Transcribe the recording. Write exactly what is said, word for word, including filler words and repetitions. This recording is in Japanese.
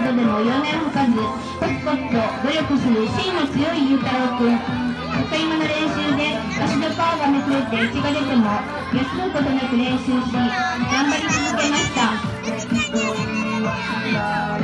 ことでも弱音を吐かず、コツコツと努力する芯の強いゆうたろうくん。里芋の練習で足の皮がめくれて血が出ても休むことなく練習し、頑張り続けました。